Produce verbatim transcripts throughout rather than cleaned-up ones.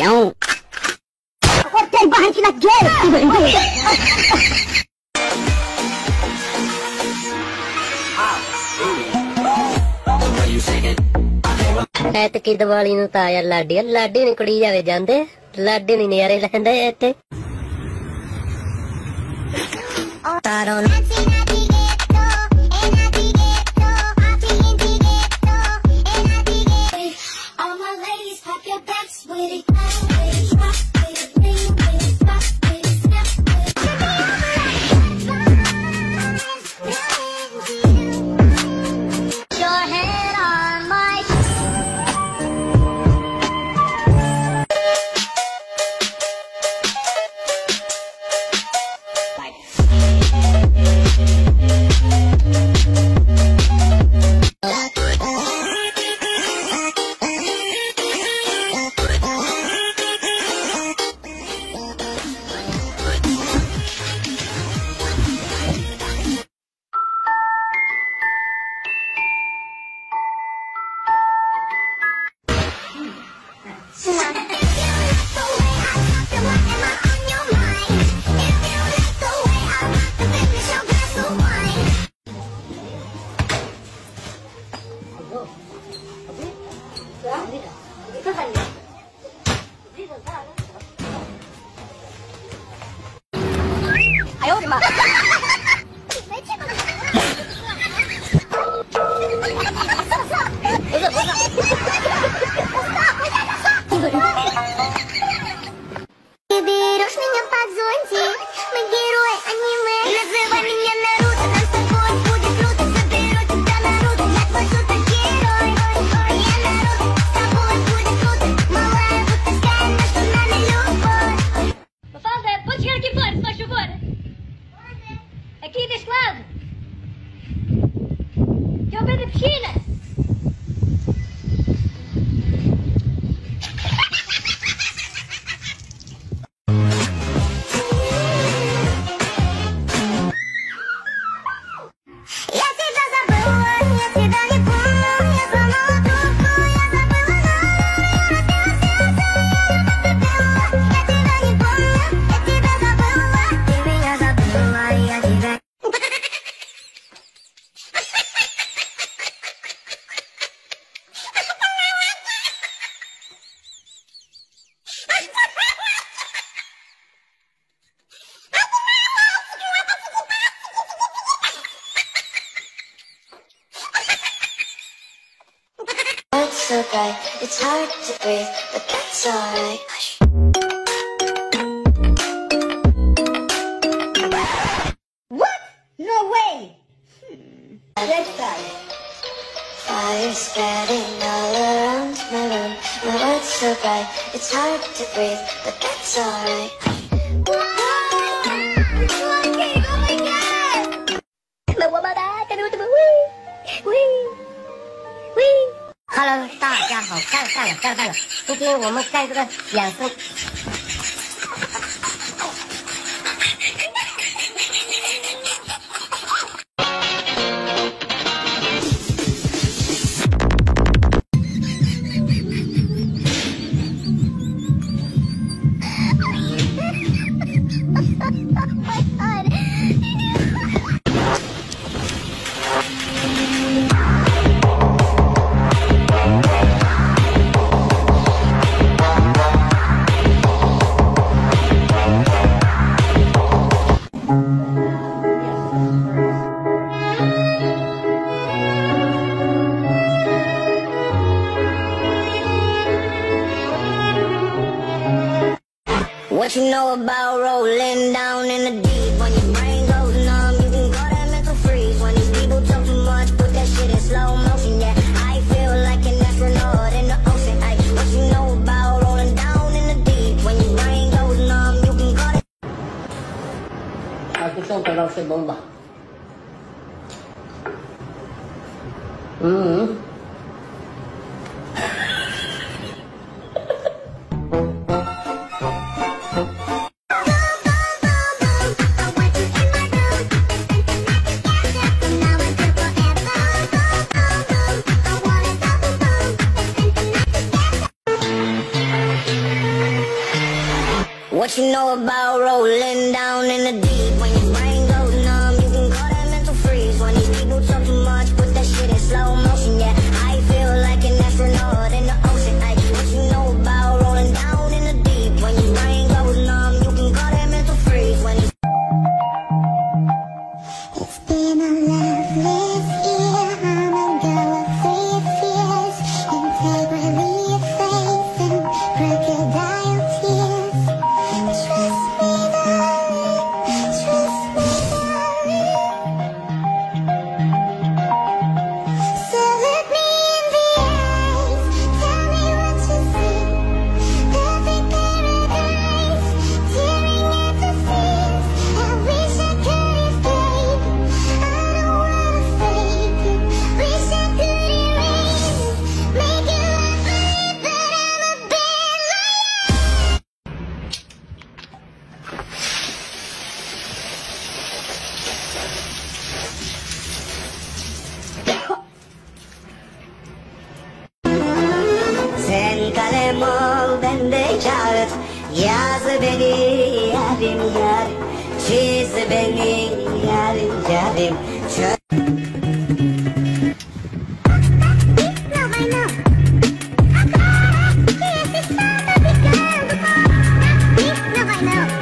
क्यों? और तेरी बहन की लग ਐਤਕੀ ਦੀਵਾਲੀ ਨੂੰ ਤਾਂ ਆਇਆ ਲਾਡੀ ਲਾਡੀ ਨੇ ਕੁੜੀ ਜਾਵੇ ਜਾਂਦੇ ਲਾਡੀ ਨੇ ਨਿਆਰੇ ਲੈਂਦੇ ਇੱਥੇ It's hard to breathe, but that's alright. What? No way! Hmm. Let's try. Fire spreading all around my room. My world's so bright. It's hard to breathe, but that's alright. Hello， 大家好，干饭了，干饭了。今天我们干这个养生。 What you know about rolling down in the deep? When your brain goes numb, you can go that mental freeze. When these people talk too much, put that shit in slow motion. Yeah, I feel like an astronaut in the ocean. Ay, what you know about rolling down in the deep? When your brain goes numb, you can go that. 好，就送到睡梦吧。嗯。 What you know about rolling down in the deep? When your brain goes numb, you can call that mental freeze. When these people talk too much, put that shit in slow motion. Yeah, I feel like an astronaut in the ocean. Ay, what you know about rolling down in the deep? When your brain goes numb, you can call that mental freeze. When you It's been a loveless year. I'm a girl of three fears. Integrally facing crocodile tears. Trust me, darling. Trust me, darling. So look me in the eyes. Tell me what you see. Perfect paradise. Tearing at the seams. I wish I could escape. I don't wanna fake it. Wish I could erase it. Make it right for you, but I'm a bad liar. Sen kalem ol, ben de kağıt. Yaz beni yarim yar, çiz beni yarim yarim. Çö- Now I know. Yes, it's not a big girl. Now I know.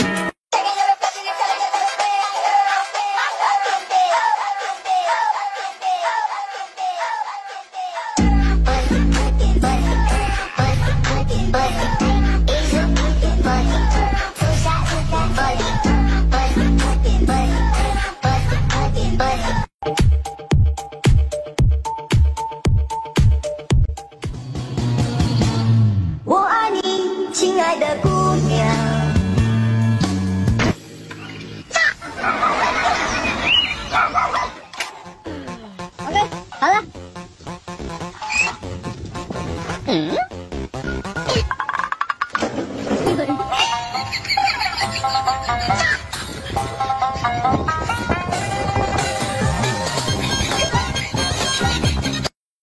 我爱你，亲爱的姑娘。 OK，好了。 嗯。